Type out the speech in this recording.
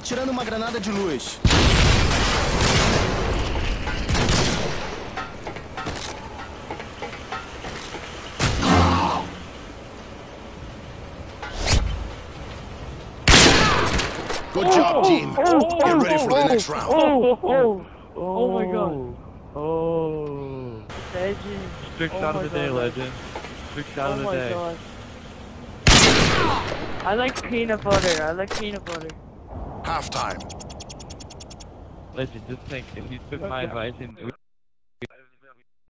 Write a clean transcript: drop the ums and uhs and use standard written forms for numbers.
Atirando uma granada de luz. Good job, team. Get ready for the next round. Oh my god. Oh. Legend. Trick shot of the day, legend. Trick shot of the day. God. I like peanut butter. I like peanut butter. Halftime. Legend, just think, if you took my advice and